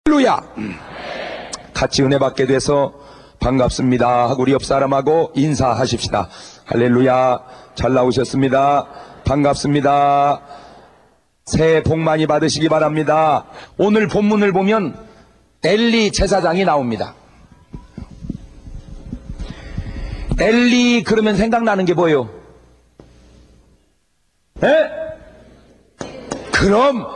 할렐루야. 같이 은혜 받게 돼서 반갑습니다 하고 우리 옆 사람하고 인사하십시다. 할렐루야. 잘 나오셨습니다. 반갑습니다. 새해 복 많이 받으시기 바랍니다. 오늘 본문을 보면 엘리 제사장이 나옵니다. 엘리 그러면 생각나는 게 뭐예요? 그럼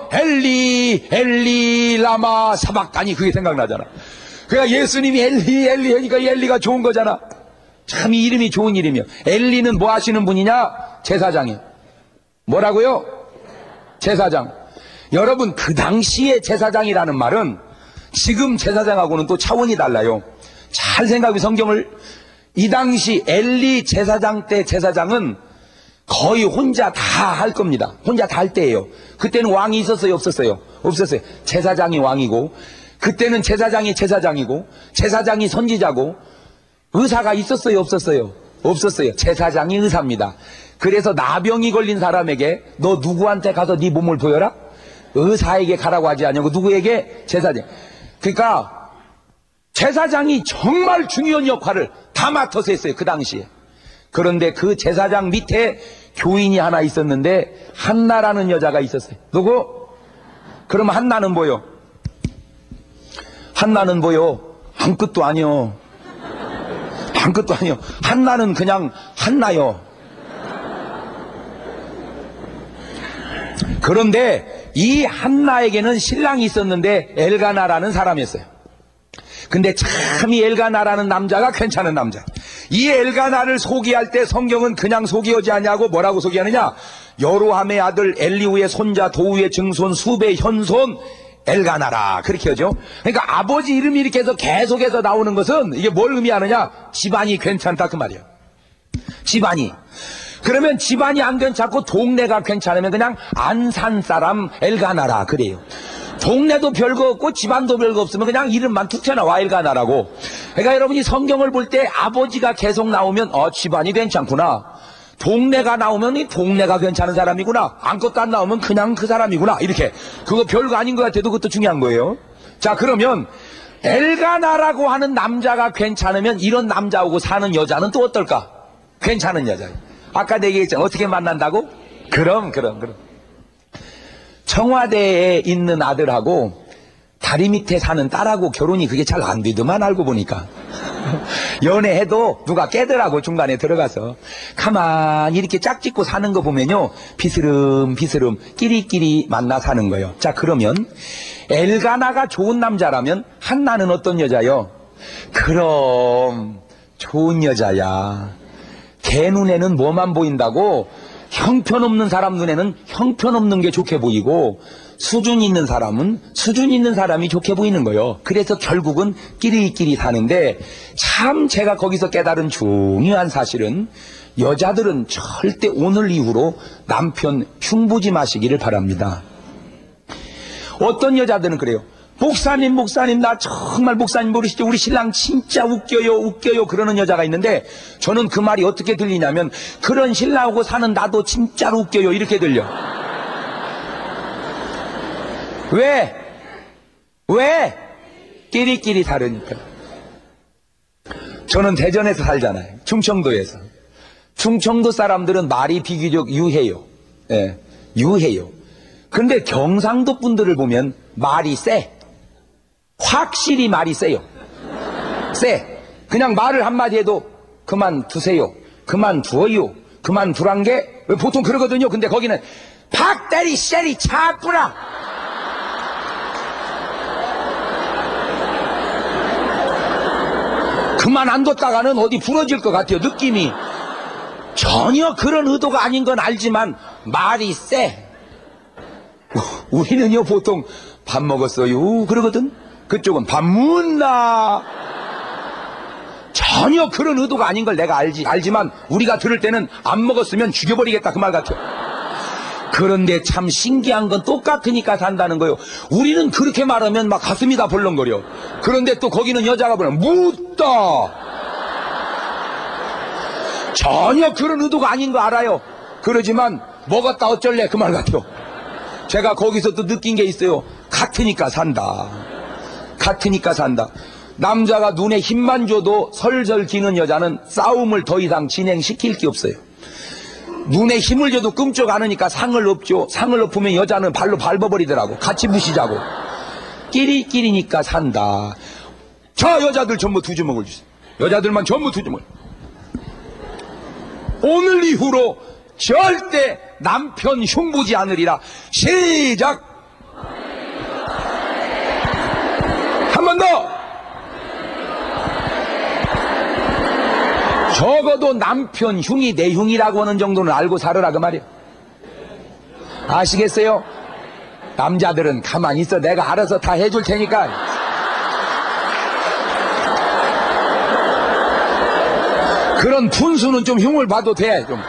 엘리 라마 사박다니 그게 생각나잖아. 그러니까 예수님이 엘리 하니까 이 엘리가 좋은 거잖아. 참 이 이름이 좋은 이름이요. 엘리는 뭐 하시는 분이냐? 제사장이요. 뭐라고요? 제사장. 여러분 그 당시에 제사장이라는 말은 지금 제사장하고는 또 차원이 달라요. 잘 생각해 성경을. 이 당시 엘리 제사장 때 제사장은 거의 혼자 다 할 겁니다. 혼자 다 할 때예요. 그때는 왕이 있었어요? 없었어요? 없었어요. 제사장이 왕이고, 그때는 제사장이 제사장이고, 제사장이 선지자고, 의사가 있었어요? 없었어요? 없었어요. 제사장이 의사입니다. 그래서 나병이 걸린 사람에게 너 누구한테 가서 네 몸을 보여라? 의사에게 가라고 하지 않냐고. 누구에게? 제사장. 그러니까 제사장이 정말 중요한 역할을 다 맡아서 했어요. 그 당시에. 그런데 그 제사장 밑에 교인이 하나 있었는데 한나라는 여자가 있었어요. 누구? 그럼 한나는 뭐요? 한나는 뭐요? 아무것도 아니요. 아무것도 아니요. 한나는 그냥 한나요. 그런데 이 한나에게는 신랑이 있었는데 엘가나라는 사람이었어요. 근데 참 이 엘가나라는 남자가 괜찮은 남자. 이 엘가나를 소개할 때 성경은 그냥 소개하지 않냐고 뭐라고 소개하느냐? 여로함의 아들 엘리후의 손자 도우의 증손 수베 현손 엘가나라 그렇게 하죠. 그러니까 아버지 이름이 이렇게 해서 계속해서 나오는 것은 이게 뭘 의미하느냐? 집안이 괜찮다 그 말이에요. 집안이. 그러면 집안이 안 괜찮고 동네가 괜찮으면 그냥 안산 사람 엘가나라 그래요. 동네도 별거 없고 집안도 별거 없으면 그냥 이름만 툭 튀어나와 엘가나라고. 그러니까 여러분이 성경을 볼 때 아버지가 계속 나오면 집안이 괜찮구나. 동네가 나오면 이 동네가 괜찮은 사람이구나. 아무것도 안 나오면 그냥 그 사람이구나. 이렇게. 그거 별거 아닌 것 같아도 그것도 중요한 거예요. 자 그러면 엘가나라고 하는 남자가 괜찮으면 이런 남자하고 사는 여자는 또 어떨까? 괜찮은 여자. 아까 내가 얘기했잖아. 어떻게 만난다고? 그럼. 청와대에 있는 아들하고 다리 밑에 사는 딸하고 결혼이 그게 잘 안 되더만 알고 보니까. 연애해도 누가 깨더라고 중간에 들어가서. 가만히 이렇게 짝짓고 사는 거 보면요. 비스름 끼리끼리 만나 사는 거예요. 자 그러면 엘가나가 좋은 남자라면 한나는 어떤 여자요? 그럼 좋은 여자야. 걔 눈에는 뭐만 보인다고? 형편없는 사람 눈에는 형편없는 게 좋게 보이고 수준 있는 사람은 수준 있는 사람이 좋게 보이는 거예요. 그래서 결국은 끼리끼리 사는데 참 제가 거기서 깨달은 중요한 사실은 여자들은 절대 오늘 이후로 남편 흉보지 마시기를 바랍니다. 어떤 여자들은 그래요. 목사님 나 정말 목사님 모르시죠? 우리 신랑 진짜 웃겨요 그러는 여자가 있는데 저는 그 말이 어떻게 들리냐면 그런 신랑하고 사는 나도 진짜로 웃겨요 이렇게 들려. 왜? 끼리끼리 다르니까. 저는 대전에서 살잖아요. 충청도에서. 충청도 사람들은 말이 비교적 유해요. 예, 유해요. 근데 경상도 분들을 보면 말이 세. 확실히 말이 세요. 세. 그냥 말을 한마디 해도 그만두세요. 그만두어요. 그만두란 게 보통 그러거든요. 근데 거기는 박대리 쉐리 차뿌라. 그만 안 뒀다가는 어디 부러질 것 같아요. 느낌이. 전혀 그런 의도가 아닌 건 알지만 말이 세. 우리는요 보통 밥 먹었어요 그러거든. 그쪽은 밥 묻나. 전혀 그런 의도가 아닌 걸 내가 알지만 우리가 들을 때는 안 먹었으면 죽여버리겠다 그 말 같아요. 그런데 참 신기한 건 똑같으니까 산다는 거예요. 우리는 그렇게 말하면 막 가슴이 다 벌렁거려. 그런데 또 거기는 여자가 보면 묻다. 전혀 그런 의도가 아닌 거 알아요. 그러지만 먹었다 어쩔래 그 말 같아요. 제가 거기서 또 느낀 게 있어요. 같으니까 산다. 같으니까 산다. 남자가 눈에 힘만 줘도 설설 기는 여자는 싸움을 더 이상 진행시킬 게 없어요. 눈에 힘을 줘도 끔찍 않으니까 상을 엎죠. 상을 엎으면 여자는 발로 밟아버리더라고. 같이 부시자고. 끼리끼리니까 산다. 자, 여자들 전부 2주먹을 주세요. 여자들만 전부 2주먹. 오늘 이후로 절대 남편 흉보지 않으리라. 시작. 한 번 더. 적어도 남편 흉이 내 흉이라고 하는 정도는 알고 살으라 그 말이야. 아시겠어요? 남자들은 가만히 있어. 내가 알아서 다 해줄 테니까. 그런 분수는 좀 흉을 봐도 돼. 좀.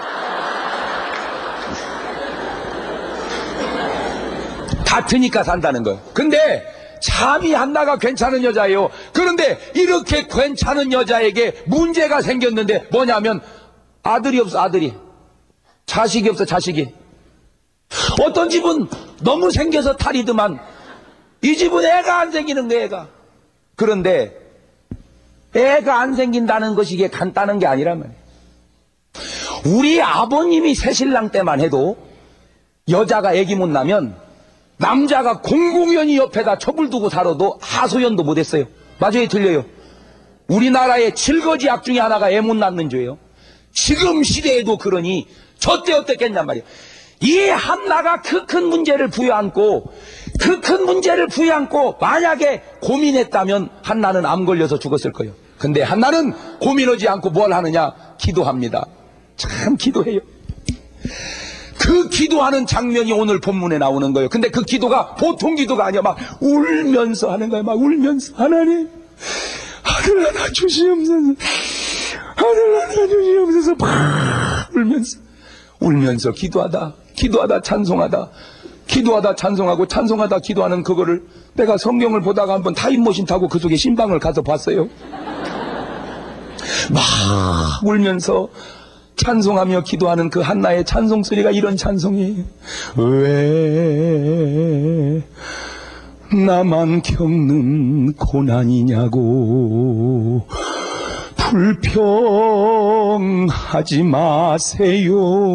같으니까 산다는 거예요. 근데 참이 한나가 괜찮은 여자예요. 그런데 이렇게 괜찮은 여자에게 문제가 생겼는데 뭐냐면 아들이 없어. 아들이. 자식이 없어. 자식이. 어떤 집은 너무 생겨서 탈이더만 이 집은 애가 안 생기는 거야. 애가. 그런데 애가 안 생긴다는 것이 이게 간단한 게 아니란 말이에요. 우리 아버님이 새신랑 때만 해도 여자가 애기 못 나면 남자가 공공연히 옆에다 첩을 두고 살아도 하소연도 못했어요. 맞아요, 틀려요? 우리나라의 7거지 악 중에 하나가 애 못 낳는 죄예요. 지금 시대에도 그러니 저때 어땠겠냔 말이에요. 이 한나가 그 큰 문제를 부여안고 만약에 고민했다면 한나는 암 걸려서 죽었을 거예요. 근데 한나는 고민하지 않고 뭘 하느냐? 기도합니다. 참 기도해요. 그 기도하는 장면이 오늘 본문에 나오는 거예요. 근데 그 기도가 보통 기도가 아니야. 막 울면서 하는 거예요. 막 울면서 하나님 아들 하나 주시옵소서. 아들 하나 주시옵소서. 막 울면서 기도하다 찬송하고 찬송하다 기도하는 그거를 내가 성경을 보다가 한번 타임머신 타고 그 속에 신방을 가서 봤어요. 막 울면서 찬송하며 기도하는 그 한나의 찬송 소리가 이런 찬송이에요. 왜 나만 겪는 고난이냐고 불평하지 마세요.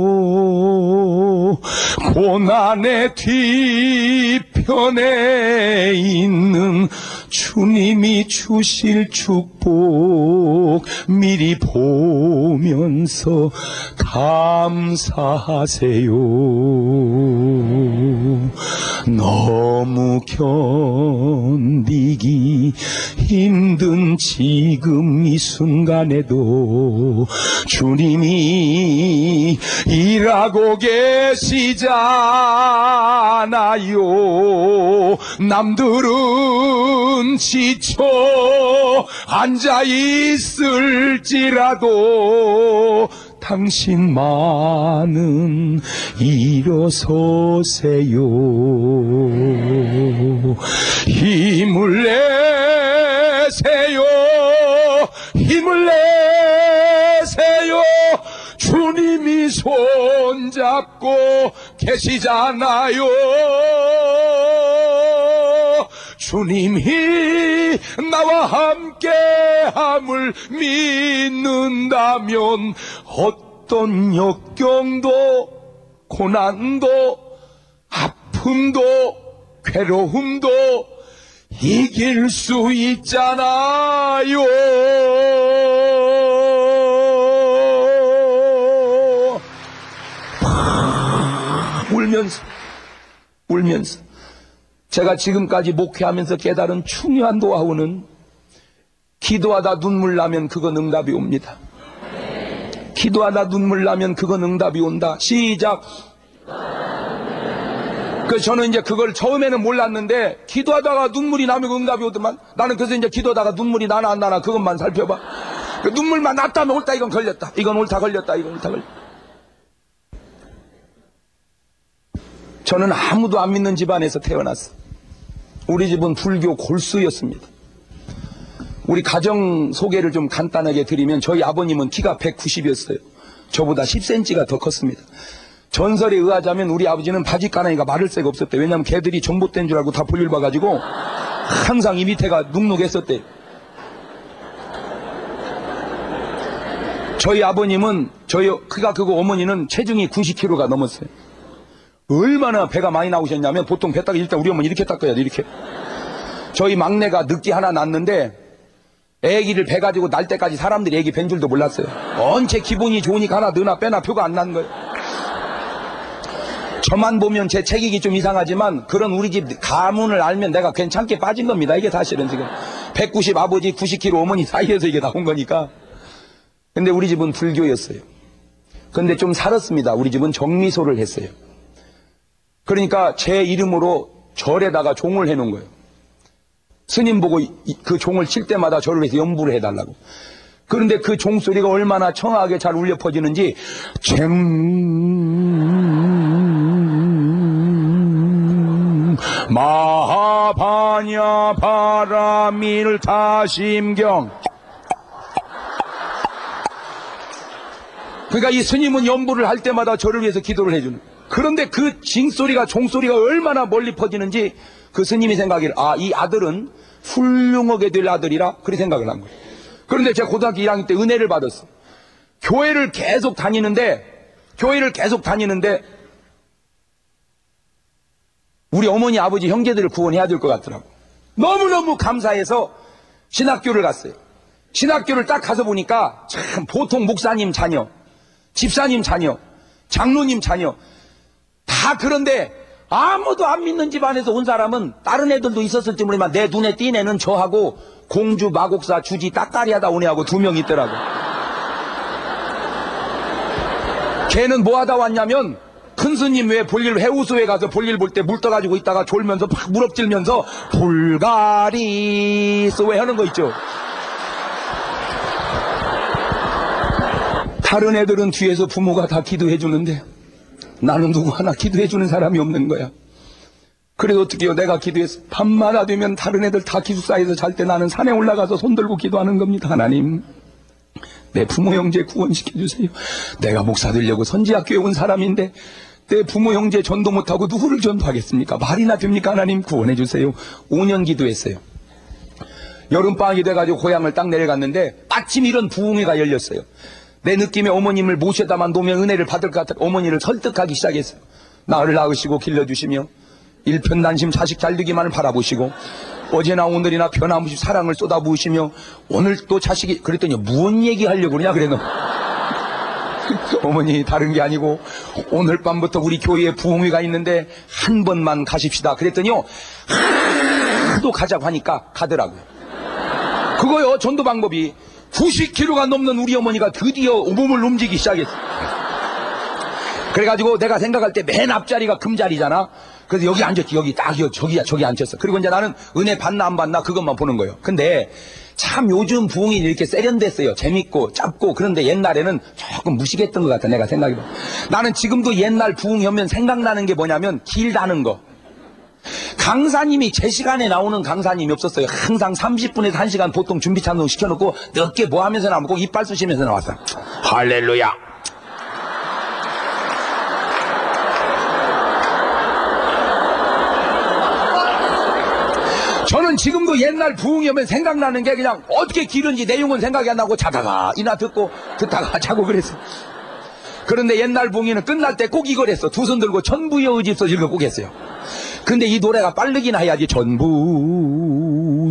고난의 뒤편에 있는 주님이 주실 축복 미리 보면서 감사하세요. 너무 견디기 힘든 지금 이 순간에도 주님이 일하고 계시잖아요. 남들은 지쳐 앉아있을지라도 당신만은 일어서세요. 힘을 내세요. 주님이 손잡고 계시잖아요. 주님이 나와 함께함을 믿는다면 어떤 역경도 고난도 아픔도 괴로움도 이길 수 있잖아요. 울면서 제가 지금까지 목회하면서 깨달은 중요한 노하우는 기도하다 눈물 나면 그건 응답이 옵니다. 기도하다 눈물 나면 그건 응답이 온다. 시작. 저는 이제 그걸 처음에는 몰랐는데 기도하다가 눈물이 나면 응답이 오더만. 나는 그래서 이제 기도하다가 눈물이 나나 안 나나 그것만 살펴봐. 눈물만 났다면 옳다 이건 걸렸다. 이건 옳다 걸렸다. 이건 옳다 걸렸다. 저는 아무도 안 믿는 집안에서 태어났어. 우리 집은 불교 골수였습니다. 우리 가정 소개를 좀 간단하게 드리면 저희 아버님은 키가 190이었어요. 저보다 10cm가 더 컸습니다. 전설에 의하자면 우리 아버지는 바지가랑이가 마를 새가 없었대요. 왜냐하면 개들이 전봇된 줄 알고 다 볼일 봐가지고 항상 이 밑에가 눅눅했었대. 저희 아버님은, 저희 키가 크고 어머니는 체중이 90kg가 넘었어요. 얼마나 배가 많이 나오셨냐면, 보통 배 닦을 때 우리 어머니 이렇게 닦아야 돼, 이렇게. 저희 막내가 늑대 하나 낳았는데, 애기를 배 가지고 날 때까지 사람들이 애기 뵌 줄도 몰랐어요. 언제 기분이 좋으니까 하나 넣으나 빼나 표가 안 나는 거예요. 저만 보면 제 체격이 좀 이상하지만, 그런 우리 집 가문을 알면 내가 괜찮게 빠진 겁니다. 이게 사실은 지금 190 아버지 90kg 어머니 사이에서 이게 나온 거니까. 근데 우리 집은 불교였어요. 근데 좀 살았습니다. 우리 집은 정미소를 했어요. 그러니까 제 이름으로 절에다가 종을 해놓은 거예요. 스님 보고 그 종을 칠 때마다 저를 위해서 염불을 해달라고. 그런데 그 종소리가 얼마나 청아하게 잘 울려 퍼지는지, 마하바냐 바라밀 타심경. 그러니까 이 스님은 염불을 할 때마다 저를 위해서 기도를 해주는. 그런데 그 징소리가, 종소리가 얼마나 멀리 퍼지는지 그 스님이 생각을, 이 아들은 훌륭하게 될 아들이라, 그렇게 생각을 한 거예요. 그런데 제가 고등학교 1학년 때 은혜를 받았어요. 교회를 계속 다니는데 우리 어머니 아버지 형제들을 구원해야 될 것 같더라고. 너무너무 감사해서 신학교를 갔어요. 신학교를 딱 가서 보니까 참 보통 목사님 자녀, 집사님 자녀, 장로님 자녀 다. 그런데 아무도 안 믿는 집안에서 온 사람은, 다른 애들도 있었을지 모르지만 내 눈에 띈 애는 저하고 공주 마곡사 주지 따까리 하다 온 애하고 2명 있더라고. 걔는 뭐 하다 왔냐면, 큰 스님 왜 볼일, 해우소에 가서 볼일 볼 때 물 떠가지고 있다가 졸면서 팍 무릎질면서 불가리 쏘왜 하는 거 있죠. 다른 애들은 뒤에서 부모가 다 기도해 주는데 나는 누구 하나 기도해 주는 사람이 없는 거야. 그래도 어떻게 해요? 내가 기도해서 밤마다 되면 다른 애들 다 기숙사에서 잘 때 나는 산에 올라가서 손 들고 기도하는 겁니다. 하나님, 내 부모 형제 구원시켜 주세요. 내가 목사 되려고 선지학교에 온 사람인데 내 부모 형제 전도 못하고 누구를 전도하겠습니까? 말이나 됩니까? 하나님 구원해 주세요. 5년 기도했어요. 여름방학이 돼가지고 고향을 딱 내려갔는데 마침 이런 부흥회가 열렸어요. 내 느낌에 어머님을 모셔다만 놓으면 은혜를 받을 것 같아 어머니를 설득하기 시작했어요. 나를 낳으시고 길러주시며 일편단심 자식 잘되기만을 바라보시고 어제나 오늘이나 변함없이 사랑을 쏟아부으시며 오늘 또 자식이, 그랬더니 무슨 얘기하려고 그러냐 그래너. 어머니, 다른 게 아니고 오늘 밤부터 우리 교회에 부흥회가 있는데 한 번만 가십시다. 그랬더니요, 하도 가자고 하니까 가더라고요. 그거요, 전도 방법이. 90kg가 넘는 우리 어머니가 드디어 몸을 움직이기 시작했어요. 그래가지고 내가 생각할 때 맨 앞자리가 금자리잖아. 그래서 여기 앉았지. 여기 딱 저기 앉혔어. 그리고 이제 나는 은혜 받나 안 받나 그것만 보는 거예요. 근데 참 요즘 부흥이 이렇게 세련됐어요. 재밌고 짧고. 그런데 옛날에는 조금 무식했던 것 같아, 내가 생각해봐. 나는 지금도 옛날 부흥하면 생각나는 게 뭐냐면 길다는 거. 강사님이 제 시간에 나오는 강사님이 없었어요. 항상 30분에서 1시간 보통 준비 참석 시켜놓고 늦게 뭐 하면서 나오고 이빨 쑤시면서 나왔어요. 할렐루야. 저는 지금도 옛날 부흥이 오면 생각나는 게 그냥 어떻게 기른지 내용은 생각이 안 나고 자다가 이나 듣다가 자고 그랬어요. 그런데 옛날 부흥이는 끝날 때 꼭 이걸 했어. 두 손 들고 천부여 의집서 이걸 꼭 했어요. 근데 이 노래가 빠르긴 해야지. 전부여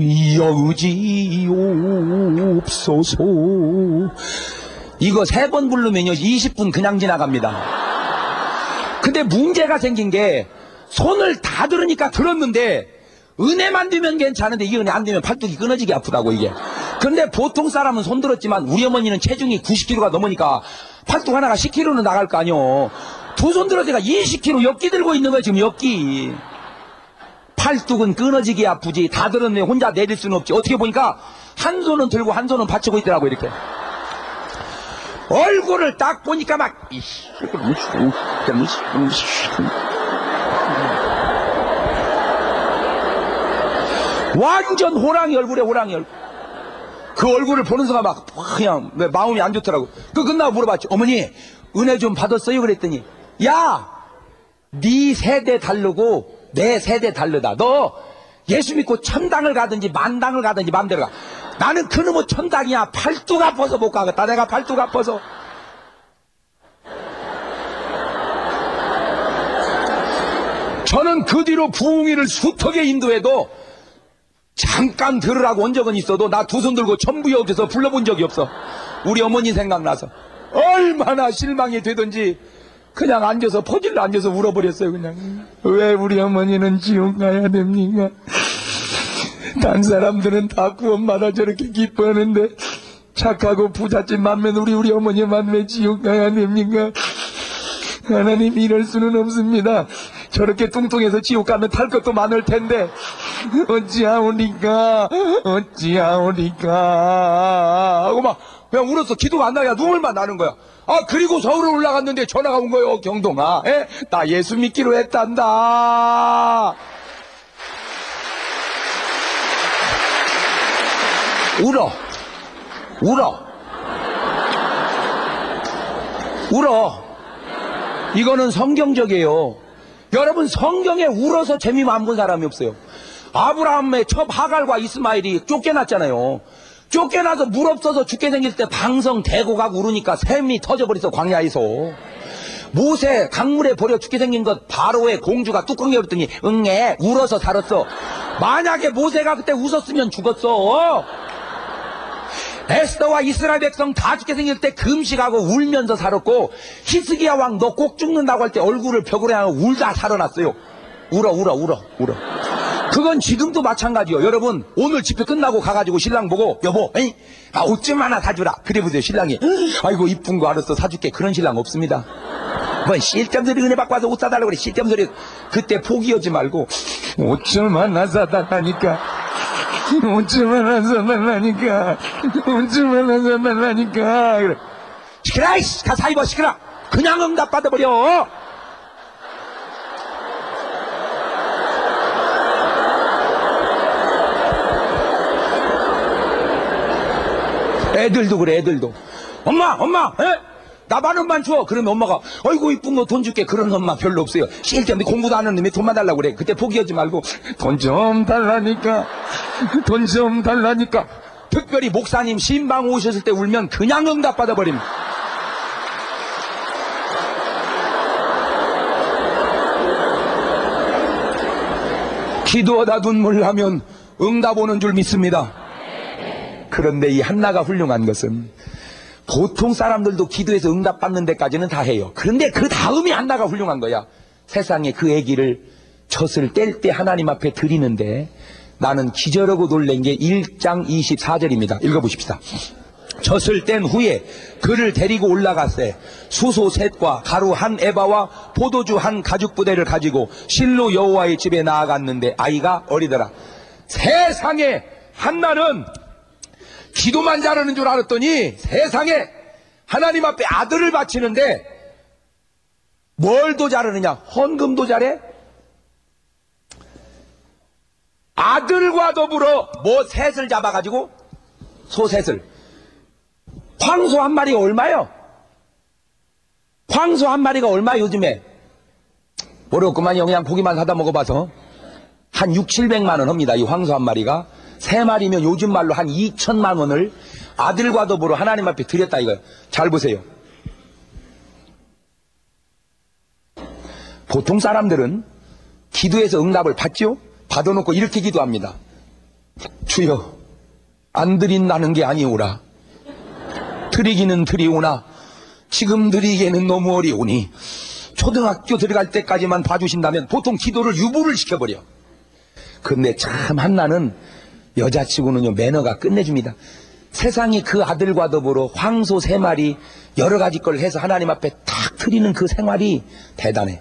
의지옵소서. 이거 3번 부르면요 20분 그냥 지나갑니다. 근데 문제가 생긴 게 손을 다 들으니까 들었는데 은혜만 되면 괜찮은데 이 은혜 안 되면 팔뚝이 끊어지게 아프다고 이게. 근데 보통 사람은 손 들었지만 우리 어머니는 체중이 90kg가 넘으니까 팔뚝 하나가 10kg는 나갈 거 아니오. 두 손 들어서가 20kg 엮기 들고 있는 거야 지금. 엮기. 팔뚝은 끊어지게 아프지. 다 들었네. 혼자 내릴 수는 없지. 어떻게 보니까 한 손은 들고 한 손은 받치고 있더라고 이렇게. 얼굴을 딱 보니까 막 완전 호랑이 얼굴에 호랑이 얼굴. 그 얼굴을 보는 순간 막 그냥 마음이 안 좋더라고. 그 끝나고 물어봤지. 어머니 은혜 좀 받았어요? 그랬더니 야, 네 세대 다르고 내 세대 다르다. 너 예수 믿고 천당을 가든지 만당을 가든지 마음대로 가. 나는 그놈의 천당이야. 팔뚝 아파서 못 가겠다. 내가 팔뚝 아파서. 저는 그 뒤로 부흥회를 숱하게 인도해도 잠깐 들으라고 온 적은 있어도 나 두 손 들고 천부에 엎쳐서 불러본 적이 없어. 우리 어머니 생각나서 얼마나 실망이 되든지 그냥 앉아서 퍼질러 앉아서 울어버렸어요. 그냥. 왜 우리 어머니는 지옥 가야 됩니까? 딴 사람들은 다 구원받아 저렇게 기뻐하는데 착하고 부잣집 맏며느리 우리 어머니만 왜 지옥 가야 됩니까? 하나님, 이럴 수는 없습니다. 저렇게 뚱뚱해서 지옥 가면 탈 것도 많을 텐데 어찌하오리까 하고 막 그냥 울었어. 기도가 안 나야 눈물만 나는 거야. 아, 그리고 서울에 올라갔는데 전화가 온 거예요. 경동아, 나 예수 믿기로 했단다. 울어. 이거는 성경적이에요. 여러분, 성경에 울어서 재미만 안 본 사람이 없어요. 아브라함의 첫 하갈과 이스마엘이 쫓겨났잖아요. 쫓겨나서 물 없어서 죽게 생길 때 방성 대고 가고 울으니까 샘이 터져버렸어. 광야에서. 모세 강물에 버려 죽게 생긴 것 바로의 공주가 뚜껑 열었더니 응애 울어서 살았어. 만약에 모세가 그때 웃었으면 죽었어. 에스더와 이스라엘 백성 다 죽게 생길 때 금식하고 울면서 살았고, 히스기야 왕 너 꼭 죽는다고 할 때 얼굴을 벽으로 향하고 울다 살아났어요. 울어. 그건 지금도 마찬가지요. 여러분, 오늘 집회 끝나고 가가지고 신랑 보고 여보, 옷 좀 하나 사주라. 그래 보세요. 신랑이 아이고 이쁜 거 알았어 사줄게. 그런 신랑 없습니다. 뭐 실점소리 은혜 받고 와서 옷 사달라고 그래. 실점소리. 그때 포기하지 말고 옷 좀 하나 사달라니까. 옷 좀 하나 사달라니까. 그래. 시끄라 이씨. 가서 입어. 시끄라. 그냥 응답 받아버려. 애들도 그래. 애들도 엄마 나 10,000원만 줘. 그러면 엄마가 아이고 이쁜 거 돈 줄게. 그런 엄마 별로 없어요. 실제로 공부도 안 하는 놈이 돈만 달라고 그래. 그때 포기하지 말고 돈 좀 달라니까. 특별히 목사님 신방 오셨을 때 울면 그냥 응답 받아버림. 기도하다 눈물 나면 응답 오는 줄 믿습니다. 그런데 이 한나가 훌륭한 것은 보통 사람들도 기도해서 응답받는 데까지는 다 해요. 그런데 그 다음에 한나가 훌륭한 거야. 세상에 그 아기를 젖을 뗄 때 하나님 앞에 드리는데 나는 기절하고 놀란 게 1장 24절입니다. 읽어보십시다. 젖을 뗀 후에 그를 데리고 올라갔세. 수소 셋과 가루 한 에바와 포도주 한 가죽 부대를 가지고 실로 여호와의 집에 나아갔는데 아이가 어리더라. 세상에 한나는 기도만 잘하는 줄 알았더니 세상에 하나님 앞에 아들을 바치는데 뭘 더 잘하느냐? 헌금도 잘해? 아들과 더불어 셋을 잡아가지고 소셋을. 황소 한 마리가 얼마요? 황소 한 마리가 얼마 요즘에? 모르겠구만요. 그냥 고기만 사다 먹어봐서 한 600~700만 원 합니다. 이 황소 한 마리가. 3마리면 요즘 말로 한 2천만 원을 아들과 더불어 하나님 앞에 드렸다 이거예요. 잘 보세요. 보통 사람들은 기도해서 응답을 받죠? 받아놓고 이렇게 기도합니다. 주여, 안 드린다는 게 아니오라. 드리기는 드리오나 지금 드리기에는 너무 어려우니 초등학교 들어갈 때까지만 봐주신다면 보통 기도를 유보를 시켜버려. 근데 참 한나는 여자치고는요 매너가 끝내줍니다. 세상이 그 아들과 더불어 황소 3마리 여러 가지 걸 해서 하나님 앞에 탁 드리는 그 생활이 대단해.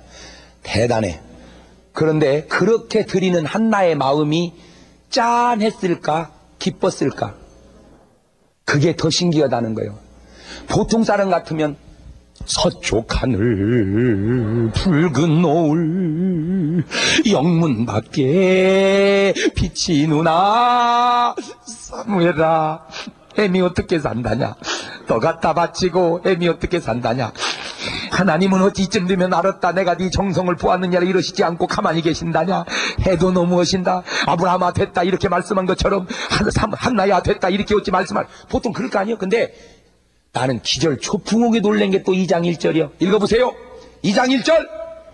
그런데 그렇게 드리는 한나의 마음이 짠했을까 기뻤을까? 그게 더 신기하다는 거예요. 보통 사람 같으면 서쪽 하늘 붉은 노을 영문 밖에 빛이 누나 사무엘아 애미 어떻게 산다냐? 너 갖다 바치고 애미 어떻게 산다냐? 하나님은 어찌 이쯤 되면 알았다 내가 네 정성을 보았느냐를 이러시지 않고 가만히 계신다냐. 해도 너무하신다. 아브라함아 됐다 이렇게 말씀한 것처럼 한나야 됐다 이렇게 어찌 말씀할. 보통 그럴 거 아니에요. 근데 나는 기절 초풍옥에 놀란 게 또 2장 1절이요. 읽어보세요. 2장 1절.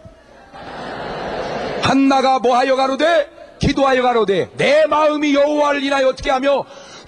한나가 뭐하여 가로되 기도하여 가로되 내 마음이 여호와를 인하여 어떻게 하며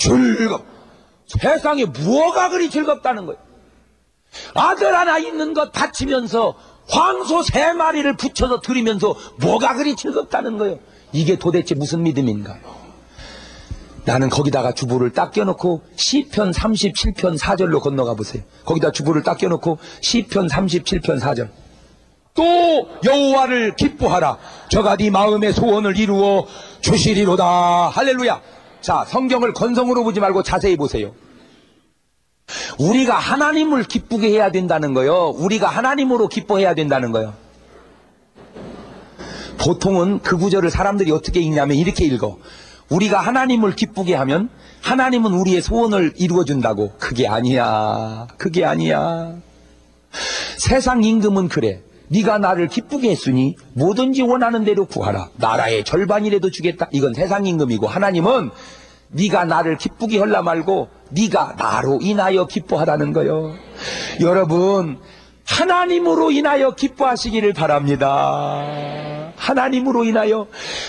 세상에 무엇가 그리 즐겁다는 거예요. 아들 하나 있는 것 바치면서 황소 3마리를 붙여서 드리면서 뭐가 그리 즐겁다는 거예요. 이게 도대체 무슨 믿음인가요? 나는 거기다가 주부를 딱 껴놓고 시편 37편 4절로 건너가 보세요. 거기다 주부를 딱 껴놓고 시편 37편 4절. 또 여호와를 기뻐하라. 저가 네 마음의 소원을 이루어 주시리로다. 할렐루야. 자, 성경을 건성으로 보지 말고 자세히 보세요. 우리가 하나님을 기쁘게 해야 된다는 거요. 우리가 하나님으로 기뻐해야 된다는 거요. 보통은 그 구절을 사람들이 어떻게 읽냐면 이렇게 읽어. 우리가 하나님을 기쁘게 하면 하나님은 우리의 소원을 이루어준다고. 그게 아니야. 그게 아니야. 세상 임금은 그래. 네가 나를 기쁘게 했으니 뭐든지 원하는 대로 구하라. 나라의 절반이라도 주겠다. 이건 세상 임금이고, 하나님은 네가 나를 기쁘게 하려 말고 네가 나로 인하여 기뻐하라는 거요. 여러분, 하나님으로 인하여 기뻐하시기를 바랍니다. 하나님으로 인하여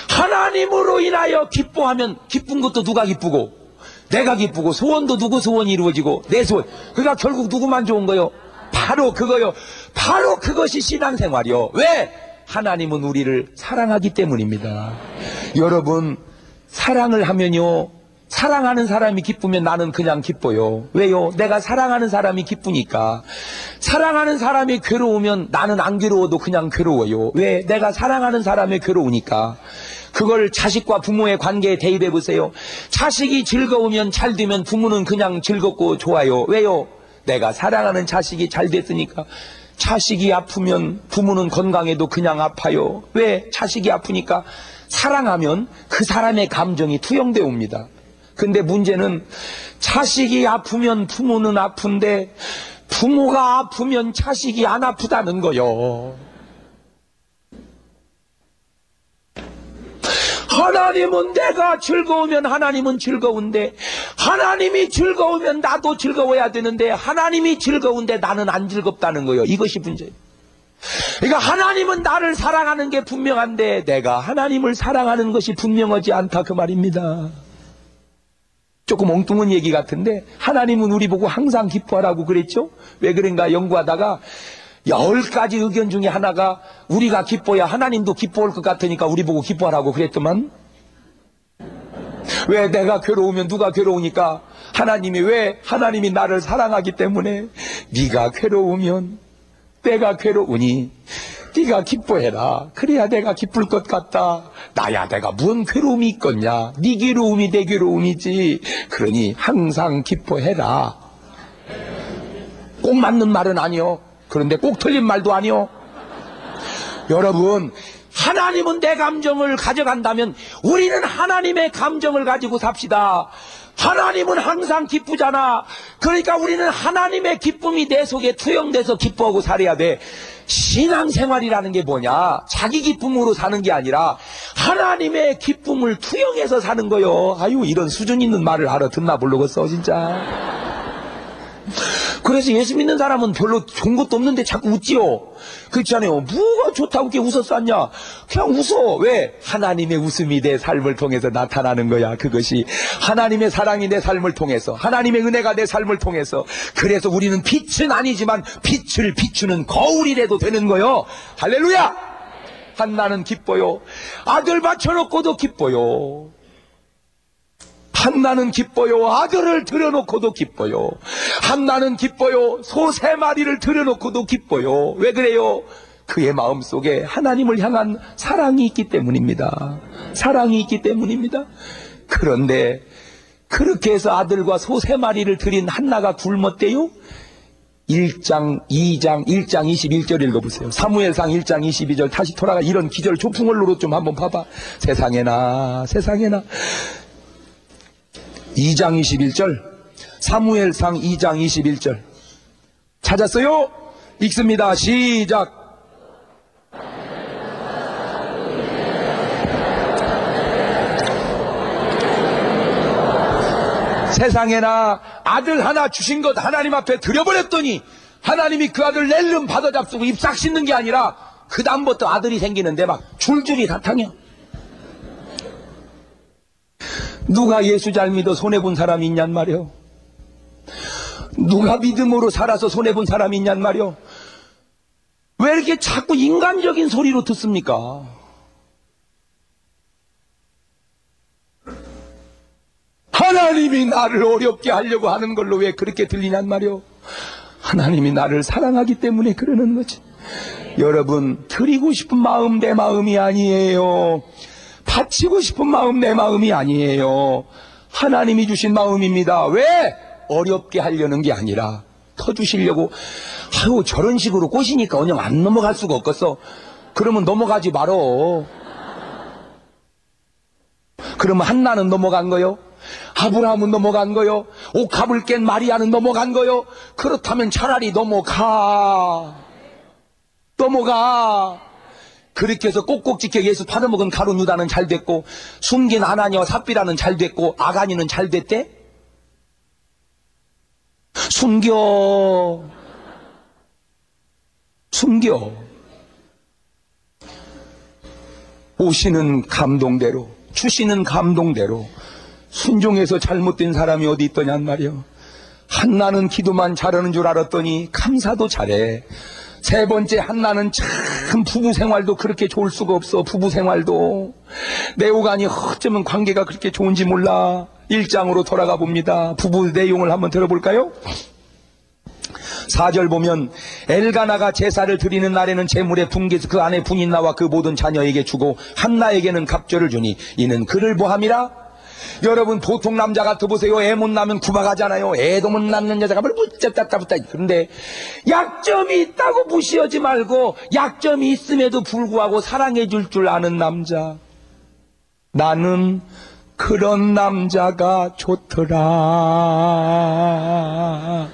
기뻐하면 기쁜 것도 누가 기쁘고 내가 기쁘고, 소원도 누구 소원이 이루어지고 내 소원. 그러니까 결국 누구만 좋은 거요? 바로 그거요. 바로 그것이 신앙생활이요. 왜? 하나님은 우리를 사랑하기 때문입니다. 여러분, 사랑을 하면요, 사랑하는 사람이 기쁘면 나는 그냥 기뻐요. 왜요? 내가 사랑하는 사람이 기쁘니까. 사랑하는 사람이 괴로우면 나는 안 괴로워도 그냥 괴로워요. 왜? 내가 사랑하는 사람이 괴로우니까. 그걸 자식과 부모의 관계에 대입해 보세요. 자식이 즐거우면 잘 되면 부모는 그냥 즐겁고 좋아요. 왜요? 내가 사랑하는 자식이 잘 됐으니까. 자식이 아프면 부모는 건강해도 그냥 아파요. 왜? 자식이 아프니까. 사랑하면 그 사람의 감정이 투영되어 옵니다. 근데 문제는 자식이 아프면 부모는 아픈데 부모가 아프면 자식이 안 아프다는 거요. 하나님은 내가 즐거우면 하나님은 즐거운데, 하나님이 즐거우면 나도 즐거워야 되는데, 하나님이 즐거운데 나는 안 즐겁다는 거예요. 이것이 문제예요. 그러니까 하나님은 나를 사랑하는 게 분명한데 내가 하나님을 사랑하는 것이 분명하지 않다, 그 말입니다. 조금 엉뚱한 얘기 같은데, 하나님은 우리 보고 항상 기뻐하라고 그랬죠? 왜 그런가 연구하다가 10가지 의견 중에 하나가 우리가 기뻐야 하나님도 기뻐할 것 같으니까 우리 보고 기뻐하라고 그랬더만, 왜? 내가 괴로우면 누가 괴로우니까. 하나님이 왜? 하나님이 나를 사랑하기 때문에. 네가 괴로우면 내가 괴로우니 네가 기뻐해라. 그래야 내가 기쁠 것 같다. 나야 내가 뭔 괴로움이 있겠냐. 네 괴로움이 내 괴로움이지. 그러니 항상 기뻐해라. 꼭 맞는 말은 아니요. 그런데 꼭 틀린 말도 아니요. 여러분, 하나님은 내 감정을 가져간다면 우리는 하나님의 감정을 가지고 삽시다. 하나님은 항상 기쁘잖아. 그러니까 우리는 하나님의 기쁨이 내 속에 투영돼서 기뻐하고 살아야 돼. 신앙생활이라는 게 뭐냐? 자기 기쁨으로 사는 게 아니라 하나님의 기쁨을 투영해서 사는 거요. 아유, 이런 수준 있는 말을 알아듣나 모르겠어 진짜. 그래서 예수 믿는 사람은 별로 좋은 것도 없는데 자꾸 웃지요. 그렇잖아요. 뭐가 좋다고 이렇게 웃었었냐? 그냥 웃어. 왜? 하나님의 웃음이 내 삶을 통해서 나타나는 거야. 그것이 하나님의 사랑이 내 삶을 통해서, 하나님의 은혜가 내 삶을 통해서. 그래서 우리는 빛은 아니지만 빛을 비추는 거울이라도 되는 거요. 할렐루야! 한나는 기뻐요. 아들 바쳐놓고도 기뻐요. 한나는 기뻐요. 아들을 들여놓고도 기뻐요. 한나는 기뻐요. 소 3마리를 들여놓고도 기뻐요. 왜 그래요? 그의 마음속에 하나님을 향한 사랑이 있기 때문입니다. 사랑이 있기 때문입니다. 그런데 그렇게 해서 아들과 소 3마리를 드린 한나가 굶었대요. 1장 21절 읽어보세요. 사무엘상 1장 22절 다시 돌아가. 이런 기절 조풍을 노릇 좀 한번 봐봐. 세상에나 2장 21절, 사무엘상 2장 21절 찾았어요? 읽습니다. 시작. 세상에나 아들 하나 주신 것 하나님 앞에 드려버렸더니 하나님이 그 아들 낼름 받아잡수고 입싹 씻는 게 아니라 그 다음부터 아들이 생기는데 막 줄줄이 사탕이야. 누가 예수 잘 믿어 손해본 사람이 있냔 말이요. 누가 믿음으로 살아서 손해본 사람이 있냔 말이요. 왜 이렇게 자꾸 인간적인 소리로 듣습니까? 하나님이 나를 어렵게 하려고 하는 걸로 왜 그렇게 들리냔 말이요. 하나님이 나를 사랑하기 때문에 그러는 거지. 여러분, 드리고 싶은 마음 내 마음이 아니에요. 바치고 싶은 마음 내 마음이 아니에요. 하나님이 주신 마음입니다. 왜? 어렵게 하려는 게 아니라 터주시려고. 아유, 저런 식으로 꼬시니까 그냥 안 넘어갈 수가 없겠어. 그러면 넘어가지 말어. 그러면 한나는 넘어간 거요? 아브라함은 넘어간 거요? 옥합을 깬 마리아는 넘어간 거요? 그렇다면 차라리 넘어가. 그렇게 해서 꼭꼭 지켜 예수 팔아먹은 가룟 유다는 잘 됐고, 숨긴 아나니와 삽비라는 잘 됐고, 아가니는 잘 됐대? 숨겨. 오시는 감동대로, 주시는 감동대로 순종해서 잘못된 사람이 어디 있더냔 말이요. 한나는 기도만 잘하는 줄 알았더니 감사도 잘해. 세 번째, 한나는 참 부부 생활도 그렇게 좋을 수가 없어. 부부 생활도 내 오간이 어쩌면 관계가 그렇게 좋은지 몰라. 1장으로 돌아가 봅니다. 부부 내용을 한번 들어볼까요? 4절 보면 엘가나가 제사를 드리는 날에는 제물의 분깃을 그 안에 분인나와 그 모든 자녀에게 주고 한나에게는 갑절을 주니 이는 그를 보함이라. 여러분, 보통 남자 같아 보세요. 애 못 낳으면 구박하잖아요. 애도 못 낳는 여자가 뭘 붙잡다. 그런데 약점이 있다고 무시하지 말고 약점이 있음에도 불구하고 사랑해 줄 줄 아는 남자. 나는 그런 남자가 좋더라.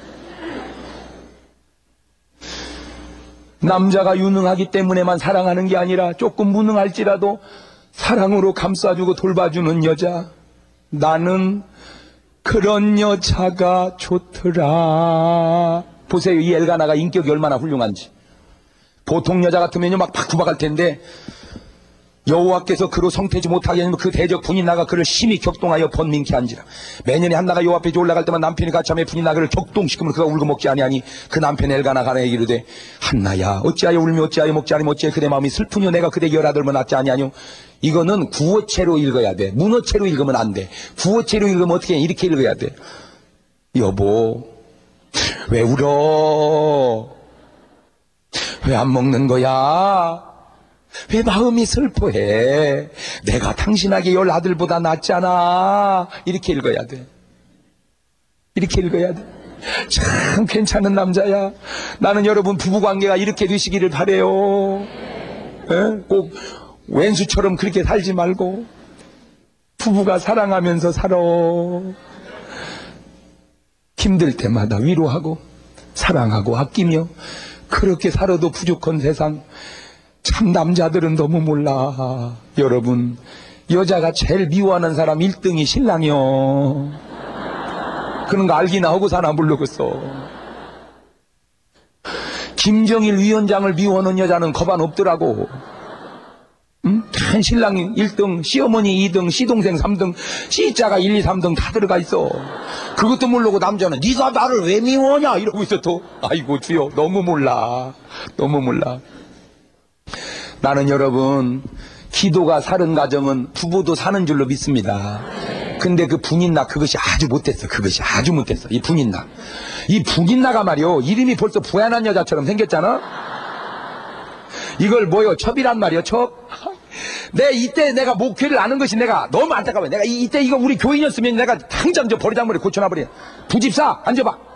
남자가 유능하기 때문에만 사랑하는 게 아니라 조금 무능할지라도 사랑으로 감싸주고 돌봐주는 여자. 나는 그런 여자가 좋더라. 보세요, 이 엘가나가 인격이 얼마나 훌륭한지. 보통 여자 같으면요 막 구박할 텐데, 여호와께서 그로 성태지 못하게 하면 그 대적 분인나가 그를 심히 격동하여 번민케 한지라. 매년에 한나가 여호와 앞에 올라갈 때만 남편이 가참해 분인나 그를 격동시키면 그가 울고 먹지 아니하니 그 남편 엘가나가 내게 이르되 한나야 어찌하여 울며 어찌하여 먹지 아니면 어찌하여 그대 마음이 슬프뇨 내가 그대 열아들면 낫지 아니하뇨. 이거는 구어체로 읽어야 돼. 문어체로 읽으면 안 돼. 구어체로 읽으면 어떻게 해? 이렇게 읽어야 돼. 여보, 왜 울어? 왜 안 먹는 거야? 왜 마음이 슬퍼해? 내가 당신에게 열 아들보다 낫잖아. 이렇게 읽어야 돼. 참 괜찮은 남자야. 나는 여러분 부부관계가 이렇게 되시기를 바래요. 꼭 왼수처럼 그렇게 살지 말고 부부가 사랑하면서 살아. 힘들 때마다 위로하고 사랑하고 아끼며 그렇게 살아도 부족한 세상. 참 남자들은 너무 몰라. 여러분, 여자가 제일 미워하는 사람 1등이 신랑이요. 그런 거 알기나 하고 사나 모르겠어. 김정일 위원장을 미워하는 여자는 겁안 없더라고. 다 신랑이 1등, 시어머니 2등, 시동생 3등, 시자가 1, 2, 3등 다 들어가 있어. 그것도 모르고 남자는 네가 나를 왜 미워하냐 이러고 있어 또. 아이고 주여, 너무 몰라. 나는 여러분, 기도가 사는 가정은 부부도 사는 줄로 믿습니다. 근데 그 분인나 그것이 아주 못됐어. 이 분인나가 말이요, 이름이 벌써 부연한 여자처럼 생겼잖아. 이걸 뭐요? 첩이란 말이요, 첩. 이때 내가 목회를 아는 것이 내가 너무 안타까워요. 내가 이때 이거 우리 교인이었으면 내가 당장 저 버리장머리 고쳐놔버려. 부집사 앉아봐.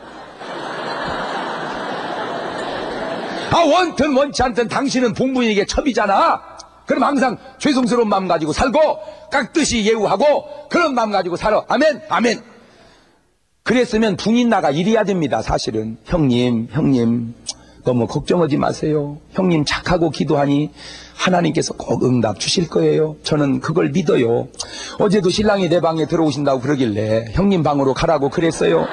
원튼 원치 않든 당신은 본부인에게 첩이잖아. 그럼 항상 죄송스러운 마음 가지고 살고 깍듯이 예우하고 그런 마음 가지고 살아. 아멘. 그랬으면 분인나가 이래야 됩니다. 사실은 형님 너무 걱정하지 마세요. 형님 착하고 기도하니 하나님께서 꼭 응답 주실 거예요. 저는 그걸 믿어요. 어제도 신랑이 내 방에 들어오신다고 그러길래 형님 방으로 가라고 그랬어요.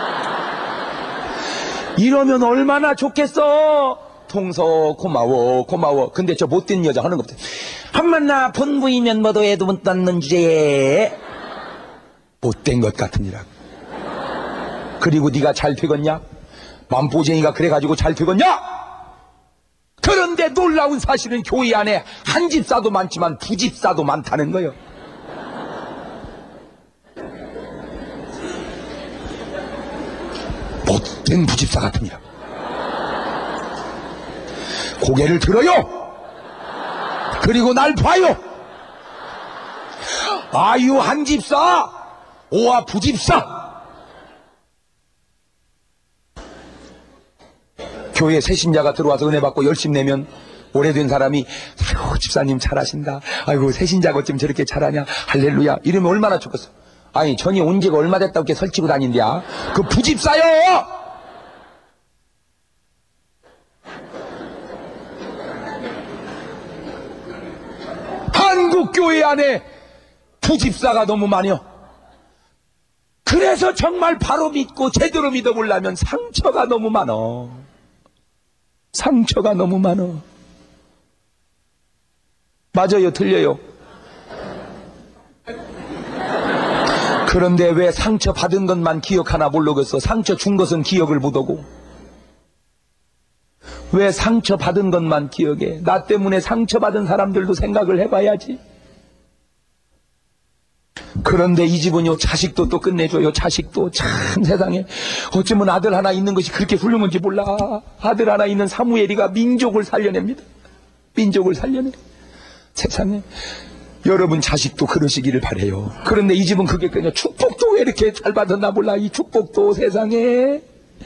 이러면 얼마나 좋겠어. 통서 고마워 고마워. 근데 저 못된 여자 하는 것부터 한만나 본부이면 뭐도 해도 못 닿는 주제에 못된 것 같으니라. 그리고 네가 잘 되겠냐? 만보쟁이가 그래가지고 잘 되겠냐? 그런데 놀라운 사실은 교회 안에 한 집사도 많지만 두 집사도 많다는 거예요. 못된 부집사 같으니라. 고개를 들어요. 그리고 날 봐요. 아유 한 집사, 오와 부집사. 교회 새 신자가 들어와서 은혜 받고 열심 내면 오래된 사람이 아이고 집사님 잘하신다. 아이고 새 신자가 어쩜 저렇게 잘하냐. 할렐루야. 이러면 얼마나 좋겠어. 아니 전이 온 지가 얼마 됐다고 이렇게 설치고 다닌대야. 그 부집사요. 한국 교회 안에 부집사가 너무 많아요. 그래서 정말 바로 믿고 제대로 믿어보려면 상처가 너무 많어. 상처가 너무 많어. 맞아요, 틀려요? 그런데 왜 상처 받은 것만 기억하나 모르겠어. 상처 준 것은 기억을 못하고. 왜 상처 받은 것만 기억해? 나 때문에 상처받은 사람들도 생각을 해봐야지. 그런데 이 집은요, 자식도 또 끝내줘요. 자식도 참 세상에 어쩌면 아들 하나 있는 것이 그렇게 훌륭한지 몰라. 아들 하나 있는 사무엘이가 민족을 살려냅니다. 민족을 살려내. 세상에 여러분 자식도 그러시기를 바래요. 그런데 이 집은 그게 그냥 축복도 왜 이렇게 잘 받았나 몰라. 이 축복도 세상에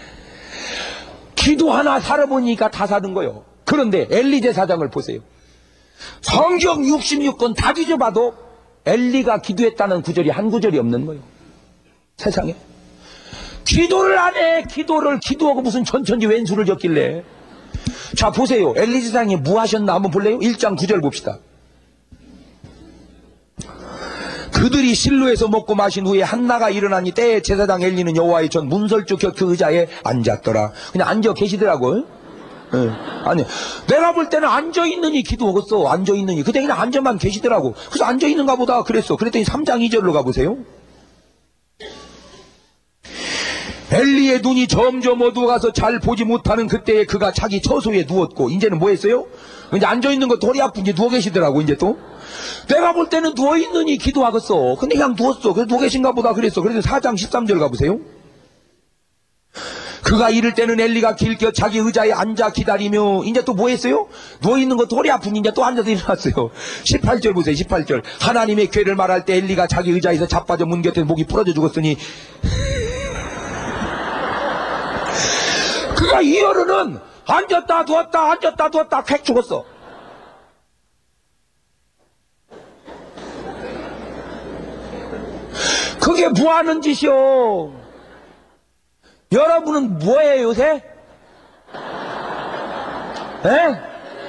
기도 하나 살아보니까 다 사는 거예요. 그런데 엘리 제사장을 보세요. 성경 66권 다 뒤져봐도 엘리가 기도했다는 구절이 한 구절이 없는 거예요. 세상에 기도를 안 해. 기도하고 무슨 천천지 왼수를 졌길래. 자 보세요. 엘리 제사장이 뭐 하셨나 한번 볼래요? 1장 9절 봅시다. 그들이 실로에서 먹고 마신 후에 한나가 일어나니 때에 제사장 엘리는 여호와의 전 문설주 곁 그 의자에 앉았더라. 그냥 앉아 계시더라고요. 네. 아니 내가 볼 때는 앉아있느니 기도하겠어. 앉아있느니 그때 그냥 앉아만 계시더라고. 그래서 앉아있는가 보다 그랬어. 그랬더니 3장 2절로 가보세요. 엘리의 눈이 점점 어두워가서 잘 보지 못하는 그때에 그가 자기 처소에 누웠고. 이제는 뭐 했어요? 이제 앉아있는 거 허리 아픈지 누워 계시더라고. 이제 또 내가 볼 때는 누워있느니 기도하겠어. 근데 그냥 누웠어. 그래서 누워 계신가 보다 그랬어. 그래서 4장 13절 가보세요. 그가 이를 때는 엘리가 길겨 자기 의자에 앉아 기다리며. 이제 또 뭐 했어요? 누워있는 것도 허리 아프니 이제 또 앉아서 일어났어요. 18절 보세요. 18절 하나님의 궤를 말할 때 엘리가 자기 의자에서 자빠져 문 곁에 목이 부러져 죽었으니 그가 이어르는 앉았다 누웠다 앉았다 누웠다 객 죽었어. 그게 뭐하는 짓이요? 여러분은 뭐예요 요새? 에?